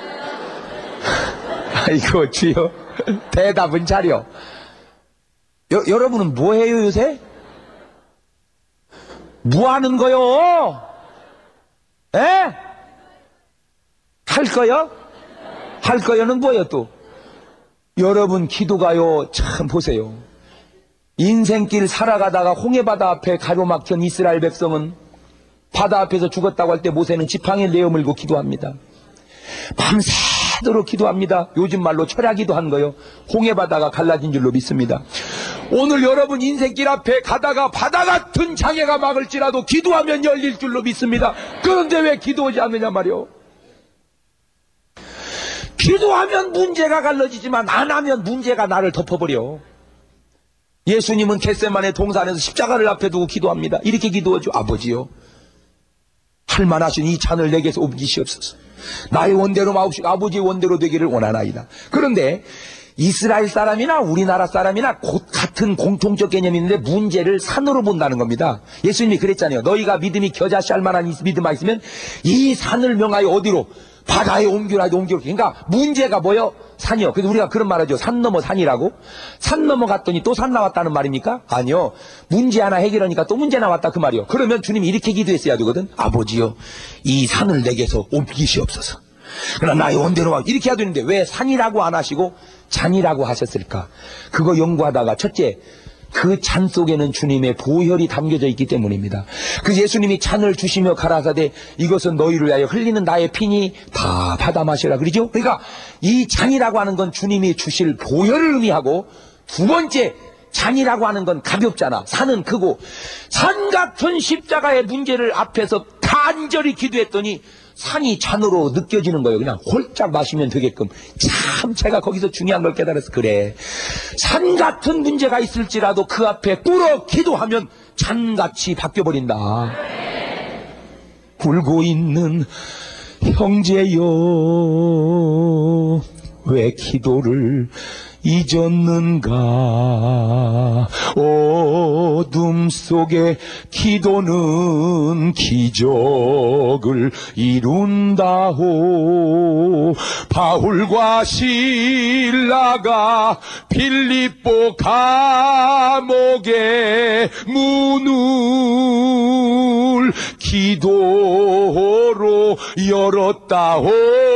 아이고 주여 대답은 잘려. 여러분은 뭐해요 요새? 뭐하는 거요? 에? 할 거요? 할 거요는 뭐예요 또? 여러분 기도가요 참 보세요. 인생길 살아가다가 홍해바다 앞에 가로막힌 이스라엘 백성은 바다 앞에서 죽었다고 할 때 모세는 지팡이를 내어물고 기도합니다. 밤새도록 기도합니다. 요즘 말로 철야기도 한 거요. 홍해바다가 갈라진 줄로 믿습니다. 오늘 여러분 인생길 앞에 가다가 바다 같은 장애가 막을지라도 기도하면 열릴 줄로 믿습니다. 그런데 왜 기도하지 않느냐 말이요. 기도하면 문제가 갈라지지만 안 하면 문제가 나를 덮어버려. 예수님은 겟세마네 동산에서 십자가를 앞에 두고 기도합니다. 이렇게 기도하죠. 아버지요 할만하신 이 잔을 내게서 옮기시옵소서. 나의 원대로 마옵시고 아버지의 원대로 되기를 원하나이다. 그런데 이스라엘 사람이나 우리나라 사람이나 곧 같은 같은 공통적 개념이 있는데 문제를 산으로 본다는 겁니다. 예수님이 그랬잖아요. 너희가 믿음이 겨자씨 할 만한 믿음만 있으면 이 산을 명하여 어디로? 바다에 옮기라. 그러니까 문제가 뭐요? 산이요. 그래서 우리가 그런 말 하죠. 산 넘어 산이라고. 산 넘어갔더니 또 산 나왔다는 말입니까? 아니요. 문제 하나 해결하니까 또 문제 나왔다 그 말이요. 그러면 주님이 이렇게 기도했어야 되거든. 아버지요, 이 산을 내게서 옮기시옵소서. 그러나 나의 원대로 와. 이렇게 해야 되는데 왜 산이라고 안 하시고 잔이라고 하셨을까? 그거 연구하다가 첫째, 그 잔 속에는 주님의 보혈이 담겨져 있기 때문입니다. 그 예수님이 잔을 주시며 가라사대 이것은 너희를 위하여 흘리는 나의 피니 다 받아 마시라 그러죠. 그러니까 이 잔이라고 하는 건 주님이 주실 보혈을 의미하고, 두 번째 잔이라고 하는 건 가볍잖아. 산은 크고, 산 같은 십자가의 문제를 앞에서 간절히 기도했더니 산이 잔으로 느껴지는 거예요. 그냥 홀짝 마시면 되게끔. 참 제가 거기서 중요한 걸 깨달아서 그래. 산 같은 문제가 있을지라도 그 앞에 꿇어 기도하면 잔같이 바뀌어버린다. 울고 있는 형제여, 왜 기도를 잊었는가. 어둠 속에 기도는 기적을 이룬다호. 바울과 실라가 빌립보 감옥의 문을 기도로 열었다호.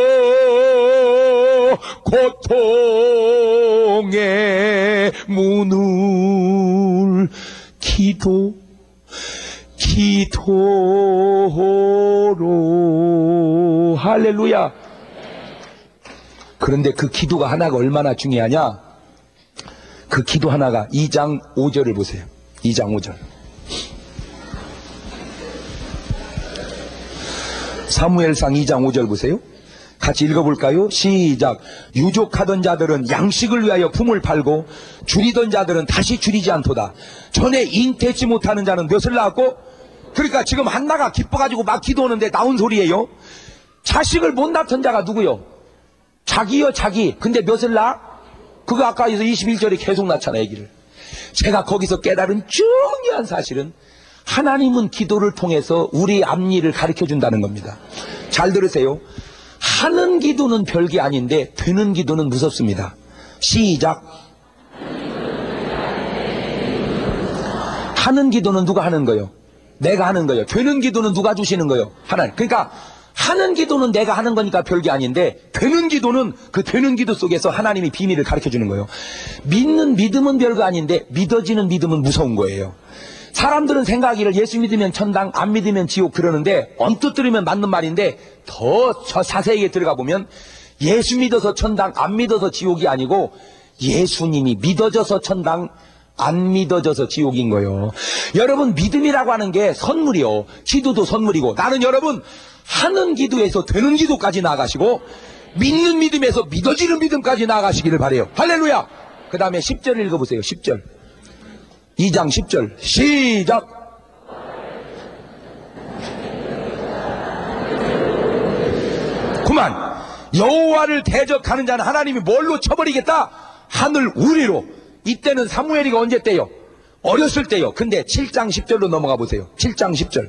고통의 문을 기도로. 할렐루야. 그런데 그 기도가 하나가 얼마나 중요하냐. 그 기도 하나가 2장 5절을 보세요. 2장 5절. 사무엘상 2장 5절 보세요. 같이 읽어볼까요? 시작. 유족하던 자들은 양식을 위하여 품을 팔고 줄이던 자들은 다시 줄이지 않도다. 전에 잉태치 못하는 자는 몇을 낳았고, 그러니까 지금 한나가 기뻐가지고 막 기도하는데 나온 소리예요. 자식을 못 낳던 자가 누구요? 자기요, 자기. 근데 몇을 낳아? 그거 아까에서 21절에 계속 낳잖아, 얘기를. 제가 거기서 깨달은 중요한 사실은 하나님은 기도를 통해서 우리 앞일을 가르쳐 준다는 겁니다. 잘 들으세요. 하는 기도는 별게 아닌데 되는 기도는 무섭습니다. 시작. 하는 기도는 누가 하는 거요? 내가 하는 거요. 되는 기도는 누가 주시는 거요? 하나님. 그러니까 하는 기도는 내가 하는 거니까 별게 아닌데, 되는 기도는 그 되는 기도 속에서 하나님이 비밀을 가르쳐 주는 거예요. 믿는 믿음은 별거 아닌데 믿어지는 믿음은 무서운 거예요. 사람들은 생각하기를 예수 믿으면 천당, 안 믿으면 지옥 그러는데, 언뜻 들으면 맞는 말인데 더 자세하게 들어가 보면 예수 믿어서 천당, 안 믿어서 지옥이 아니고 예수님이 믿어져서 천당, 안 믿어져서 지옥인 거예요. 여러분, 믿음이라고 하는 게 선물이요. 기도도 선물이고, 나는 여러분 하는 기도에서 되는 기도까지 나아가시고 믿는 믿음에서 믿어지는 믿음까지 나아가시기를 바라요. 할렐루야. 그 다음에 10절 읽어보세요. 10절. 2장 10절 시작. 그만. 여호와를 대적하는 자는 하나님이 뭘로 쳐버리겠다? 하늘 우리로. 이때는 사무엘이가 언제 때요? 어렸을 때요. 근데 7장 10절로 넘어가 보세요. 7장 10절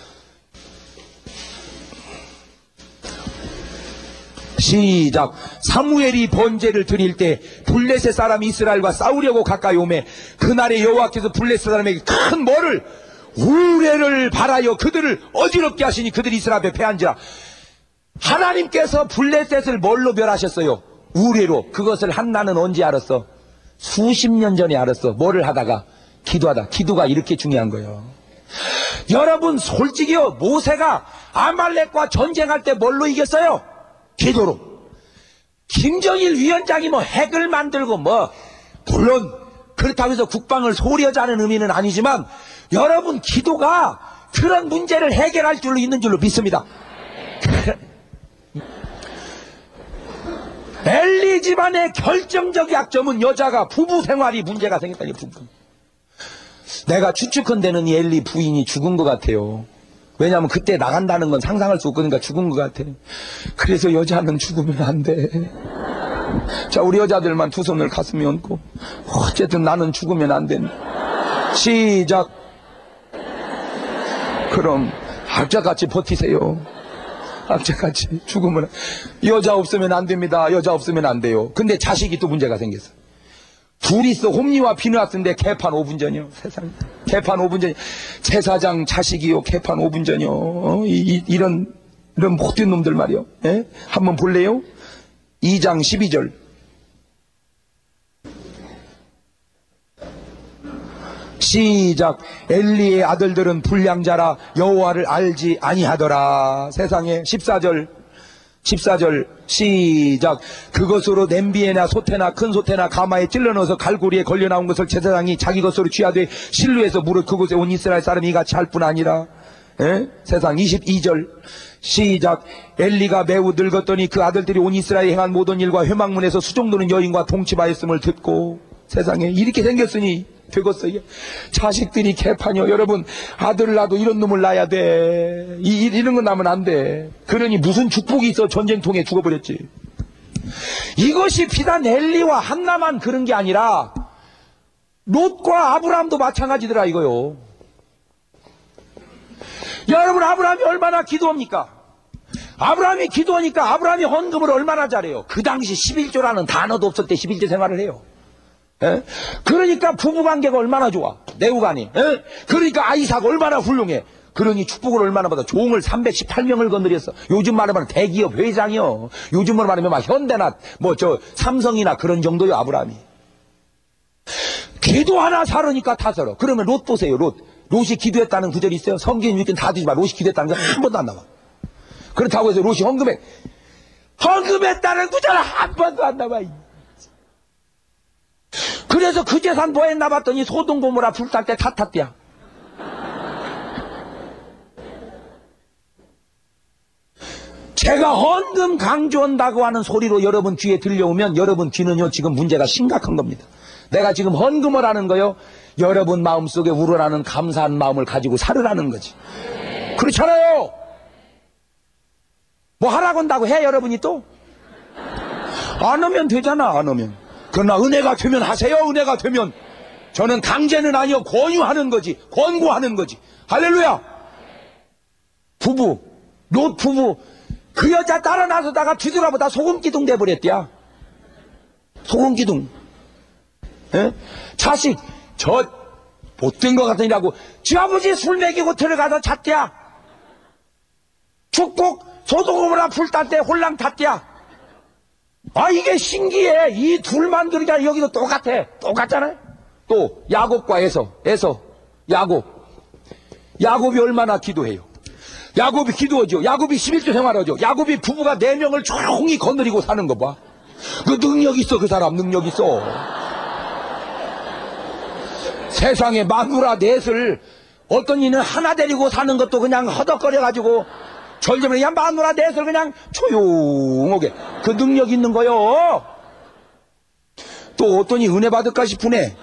시작. 사무엘이 번제를 드릴 때 블레셋 사람이 이스라엘과 싸우려고 가까이 오매 그날에 여호와께서 블레셋 사람에게 큰 뭐를? 우레를 발하여 그들을 어지럽게 하시니 그들이 이스라엘 앞에 패한지라. 하나님께서 블레셋을 뭘로 멸하셨어요? 우레로. 그것을 한나는 언제 알았어? 수십 년 전에 알았어. 뭐를 하다가? 기도하다. 기도가 이렇게 중요한 거예요. 여러분, 솔직히요, 모세가 아말렉과 전쟁할 때 뭘로 이겼어요? 기도로. 김정일 위원장이 뭐 핵을 만들고 물론 그렇다고 해서 국방을 소려자는 의미는 아니지만, 여러분, 기도가 그런 문제를 해결할 줄로 있는 줄로 믿습니다. 엘리 집안의 결정적 약점은 여자가 부부 생활이 문제가 생겼다니. 부부. 내가 추측컨대는 이 엘리 부인이 죽은 것 같아요. 왜냐하면 그때 나간다는 건 상상할 수 없으니까 죽은 것 같아. 그래서 여자는 죽으면 안 돼. 자, 우리 여자들만 두 손을 가슴에 얹고, 어쨌든 나는 죽으면 안 된다. 시작. 그럼 악자같이 버티세요. 악자같이 죽으면. 여자 없으면 안 됩니다. 여자 없으면 안 돼요. 근데 자식이 또 문제가 생겼어. 둘이서 홈리와 비누아스인데 개판 5분 전이요. 세상에. 개판 5분 전이요. 제사장 자식이요. 개판 5분 전이요. 이런 못된 놈들 말이요. 예? 한번 볼래요? 2장 12절. 시작. 엘리의 아들들은 불량자라 여호와를 알지 아니하더라. 세상에. 14절 시작. 그것으로 냄비에나 소태나 큰 소태나 가마에 찔러 넣어서 갈고리에 걸려 나온 것을 제사장이 자기 것으로 취하되 실루에서 무릇 그곳에 온 이스라엘 사람이 이같이 할 뿐 아니라. 예? 세상. 22절 시작. 엘리가 매우 늙었더니 그 아들들이 온 이스라엘에 행한 모든 일과 회막문에서 수종도는 여인과 동침하였음을 듣고. 세상에. 이렇게 생겼으니 되겠어요. 자식들이 개판이요. 여러분, 아들을 낳아도 이런 놈을 낳아야 돼. 이런 거 낳으면 안 돼. 그러니 무슨 축복이 있어. 전쟁통에 죽어버렸지. 이것이 비단 엘리와 한나만 그런 게 아니라 롯과 아브라함도 마찬가지더라 이거요. 여러분, 아브라함이 얼마나 기도합니까? 아브라함이 기도하니까 아브라함이 헌금을 얼마나 잘해요. 그 당시 11조라는 단어도 없을 때 11조 생활을 해요. 에? 그러니까 부부관계가 얼마나 좋아. 내후간이. 그러니까 아이사가 얼마나 훌륭해. 그러니 축복을 얼마나 받아. 종을 318명을 건드렸어. 요즘 말하면 대기업 회장이요. 요즘으로 말하면 막 현대나 삼성이나 그런 정도요. 아브라함이 기도 하나 살으니까 다 살아. 그러면 롯 보세요. 롯이 기도했다는 구절이 있어요. 성경 읽긴 다 뒤지만 롯이 기도했다는 게 한 번도 안 나와. 그렇다고 해서 롯이 헌금했다는 구절 한 번도 안 나와. 그래서 그 재산 뭐 했나 봤더니 소돔 고모라 불탈 때 다 탔대야. 제가 헌금 강조한다고 하는 소리로 여러분 귀에 들려오면 여러분 귀는요 지금 문제가 심각한 겁니다. 내가 지금 헌금을 하는 거요, 여러분 마음속에 우러나는 감사한 마음을 가지고 살으라는 거지. 그렇잖아요. 뭐 하라고 한다고 해 여러분이 또? 안 하면 되잖아. 안 하면. 그러나 은혜가 되면 하세요. 은혜가 되면. 저는 강제는 아니요, 권유하는 거지. 권고하는 거지. 할렐루야. 롯 부부 그 여자 따라 나서다가 뒤돌아보다 소금기둥 돼버렸대야. 소금기둥. 에? 자식 저 못된 것 같으니라고 지 아버지 술 먹이고 들어가서 잤대야. 축복 소돔고모라 불탈 때 홀랑 탔대야. 아, 이게 신기해. 이 둘만 그러잖아. 여기도 똑같잖아요. 또 야곱과 에서 야곱이 얼마나 기도해요. 야곱이 기도하죠. 야곱이 11조 생활하죠. 야곱이 부부가 4명을 조용히 거느리고 사는 거 봐. 그 능력 있어. 그 사람 능력 있어. 세상에 마누라 넷을 어떤 이는 하나 데리고 사는 것도 그냥 허덕거려가지고 절대면 그냥 마누라 넷을 그냥 조용하게 그 능력 있는 거요. 또 어떠니 은혜 받을까 싶으네.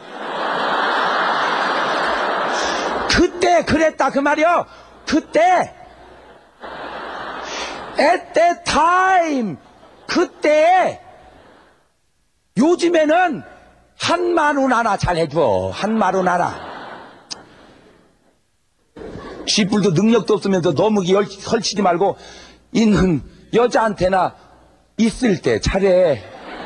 그때 그랬다 그 말이요. 그때 at that time 그때. 요즘에는 한마룬 하나 잘 해줘. 한마룬 하나. 쥐뿔도 능력도 없으면서 너무 설치지 말고 있는 여자한테나 있을 때 잘해.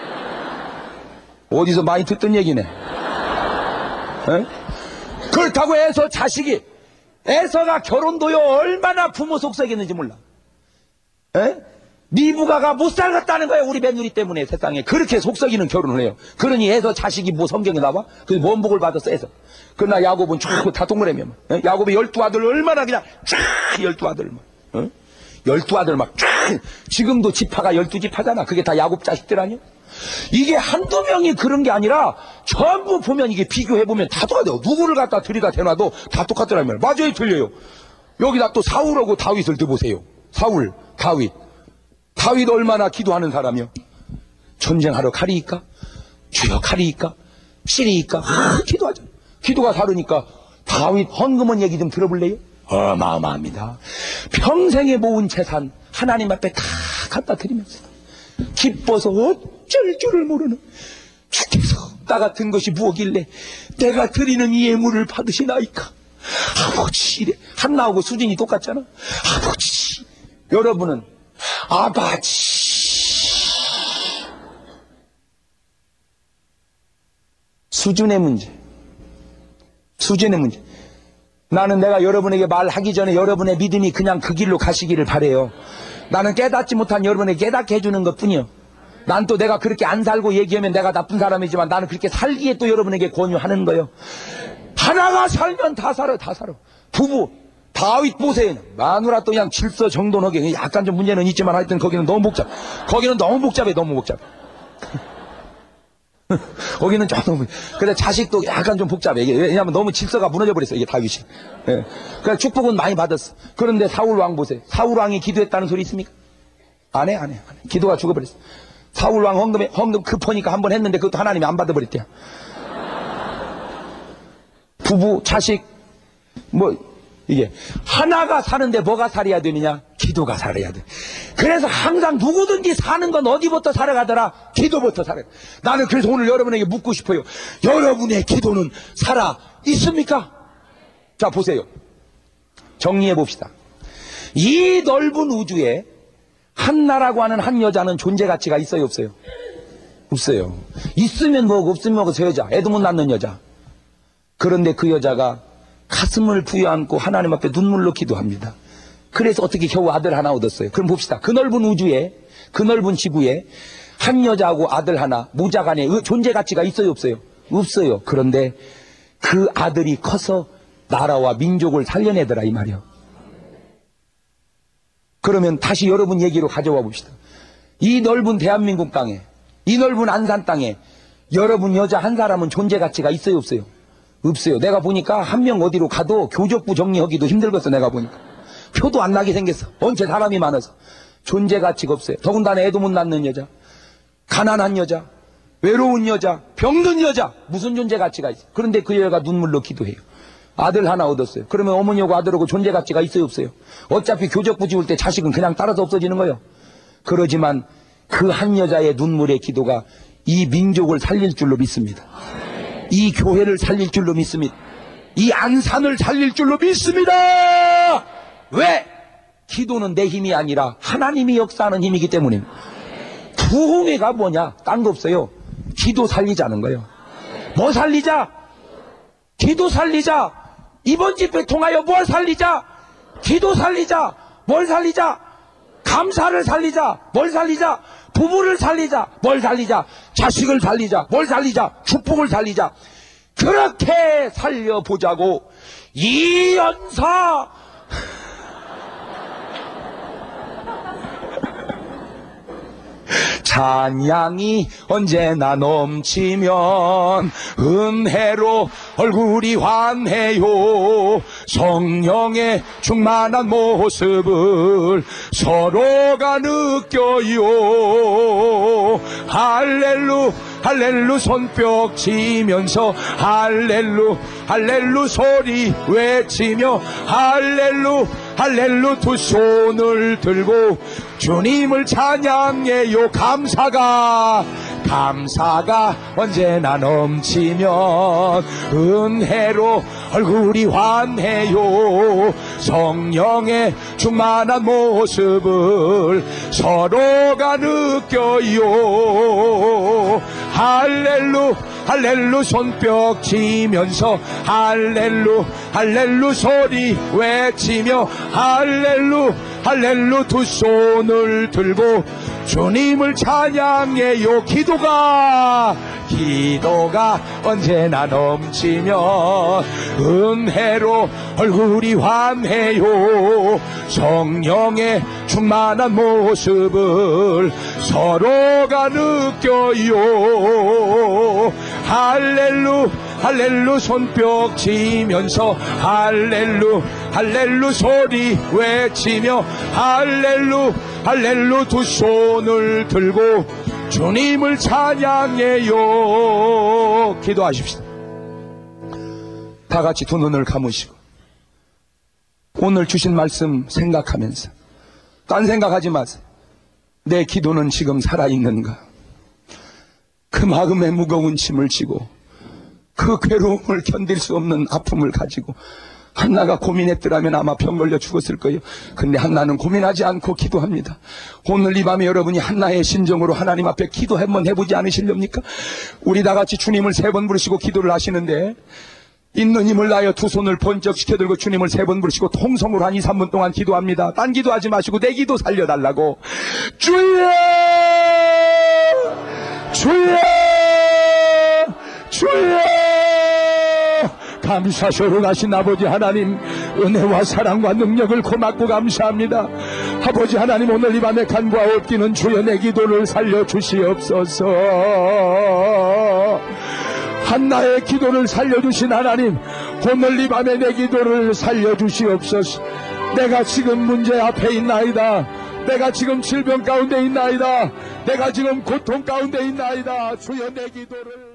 어디서 많이 듣던 얘기네. 에? 그렇다고 해서 에서가 결혼도요 얼마나 부모 속썩였는지 몰라. 에? 미부가가 못 살겠다는 거예요. 우리 며느리 때문에 세상에. 그렇게 속썩이는 결혼을 해요. 그러니 에서 자식이 뭐 성경에 나와? 그 원복을 받았어 에서. 그러나 야곱은 쫙 다 동그라미야. 야곱의 12아들 얼마나 그냥 쫙 12아들 막. 12아들 막 쫙. 지금도 지파가 12지파잖아. 그게 다 야곱 자식들 아니야? 이게 한두 명이 그런 게 아니라 전부 보면 이게 비교해보면 다 똑같아요. 누구를 갖다 들이다 대놔도 다 똑같더라면. 맞아요. 틀려요. 여기다 또 사울하고 다윗을 들어보세요. 사울, 다윗 얼마나 기도하는 사람이요. 전쟁하러 칼이니까 주여 칼이니까 실이니까 기도하죠. 기도가 다르니까 다윗 헌금원 얘기 좀 들어볼래요? 어마어마합니다. 평생에 모은 재산 하나님 앞에 다 갖다 드리면서 기뻐서 어쩔 줄을 모르는 주께서 나 같은 것이 무엇길래 내가 드리는 이 예물을 받으시나이까. 아버지 이래. 한나하고 수준이 똑같잖아. 아버지. 여러분은 아버지. 수준의 문제. 수준의 문제. 나는 내가 여러분에게 말하기 전에 여러분의 믿음이 그냥 그 길로 가시기를 바래요. 나는 깨닫지 못한 여러분에게 깨닫게 해주는 것뿐이요. 난 또 내가 그렇게 안 살고 얘기하면 내가 나쁜 사람이지만 나는 그렇게 살기에 또 여러분에게 권유하는 거예요. 하나가 살면 다 살아, 다 살아. 부부 다윗 보세요. 마누라 또 그냥 질서 정돈하게. 약간 좀 문제는 있지만 하여튼 거기는 너무 복잡. 거기는 너무 복잡해, 너무 복잡해. 거기는 좀 그래. 자식도 약간 좀 복잡해. 왜냐하면 너무 질서가 무너져 버렸어, 이게 다윗이. 예. 그래 축복은 많이 받았어. 그런데 사울 왕 보세요. 사울 왕이 기도했다는 소리 있습니까? 안 해. 기도가 죽어버렸어. 사울 왕 헌금 급하니까 한번 했는데 그것도 하나님이 안 받아버렸대요. 부부, 자식, 이게 하나가 사는데 뭐가 살아야 되느냐? 기도가 살아야 돼. 그래서 항상 누구든지 사는 건 어디부터 살아가더라? 기도부터 살아가. 나는 그래서 오늘 여러분에게 묻고 싶어요. 여러분의 기도는 살아 있습니까? 자, 보세요. 정리해 봅시다. 이 넓은 우주에 한나라고 하는 한 여자는 존재 가치가 있어요, 없어요? 없어요. 있으면 뭐고 없으면 뭐고 저 여자, 애도 못 낳는 여자. 그런데 그 여자가 가슴을 부여안고 하나님 앞에 눈물로 기도합니다. 그래서 어떻게 겨우 아들 하나 얻었어요. 그럼 봅시다. 그 넓은 우주에, 그 넓은 지구에 한 여자하고 아들 하나, 모자간에 존재 가치가 있어요, 없어요? 없어요. 그런데 그 아들이 커서 나라와 민족을 살려내더라, 이 말이요. 그러면 다시 여러분 얘기로 가져와 봅시다. 이 넓은 대한민국 땅에, 이 넓은 안산 땅에 여러분 여자 한 사람은 존재 가치가 있어요, 없어요? 없어요. 내가 보니까 한 명 어디로 가도 교적부 정리하기도 힘들겠어. 내가 보니까 표도 안 나게 생겼어. 원체 사람이 많아서. 존재 가치가 없어요. 더군다나 애도 못 낳는 여자, 가난한 여자, 외로운 여자, 병든 여자, 무슨 존재 가치가 있어요? 그런데 그 여자가 눈물로 기도해요. 아들 하나 얻었어요. 그러면 어머니하고 아들하고 존재 가치가 있어요, 없어요? 어차피 교적부 지울 때 자식은 그냥 따라서 없어지는 거예요. 그러지만 그 한 여자의 눈물의 기도가 이 민족을 살릴 줄로 믿습니다. 이 교회를 살릴 줄로 믿습니다. 이 안산을 살릴 줄로 믿습니다. 왜? 기도는 내 힘이 아니라 하나님이 역사하는 힘이기 때문입니다. 부흥회가 뭐냐? 딴 거 없어요. 기도 살리자는 거예요. 뭐 살리자? 기도 살리자. 이번 집회 통하여 뭘 살리자? 기도 살리자. 뭘 살리자? 감사를 살리자. 뭘 살리자? 부부를 살리자. 뭘 살리자? 자식을 살리자. 뭘 살리자? 축복을 살리자. 그렇게 살려보자고. 이연사. 찬양이 언제나 넘치면 은혜로 얼굴이 환해요. 성령의 충만한 모습을 서로가 느껴요. 할렐루 할렐루 손뼉 치면서 할렐루 할렐루 소리 외치며 할렐루 할렐루 두 손을 들고 주님을 찬양해요. 감사가 언제나 넘치면 은혜로 얼굴이 환해요. 성령의 충만한 모습을 서로가 느껴요. 할렐루 할렐루 손뼉 치면서 할렐루 할렐루 소리 외치며 할렐루 할렐루 두 손을 들고 주님을 찬양해요. 기도가 언제나 넘치면 은혜로 얼굴이 환해요. 성령의 충만한 모습을 서로가 느껴요. 할렐루 할렐루 손뼉 치면서 할렐루 할렐루 소리 외치며 할렐루 할렐루 두 손을 들고 주님을 찬양해요. 기도하십시다. 다 같이 두 눈을 감으시고 오늘 주신 말씀 생각하면서 딴 생각하지 마세요. 내 기도는 지금 살아있는가? 그 마음의 무거운 짐을 지고 그 괴로움을 견딜 수 없는 아픔을 가지고 한나가 고민했더라면 아마 병 걸려 죽었을 거예요. 근데 한나는 고민하지 않고 기도합니다. 오늘 이 밤에 여러분이 한나의 심정으로 하나님 앞에 기도 한번 해보지 않으시렵니까? 우리 다 같이 주님을 3번 부르시고 기도를 하시는데, 있는 힘을 다하여 두 손을 번쩍 시켜들고 주님을 3번 부르시고 통성으로 한 2, 3분 동안 기도합니다. 딴 기도하지 마시고 내 기도 살려달라고. 주여! 주여! 주여! 감사쇼로 가신 아버지 하나님, 은혜와 사랑과 능력을 고맙고 감사합니다. 아버지 하나님, 오늘 이 밤에 간구하옵기는 주여 내 기도를 살려주시옵소서. 한나의 기도를 살려주신 하나님, 오늘 이 밤에 내 기도를 살려주시옵소서. 내가 지금 문제 앞에 있나이다. 내가 지금 질병 가운데 있나이다. 내가 지금 고통 가운데 있나이다. 주여 내 기도를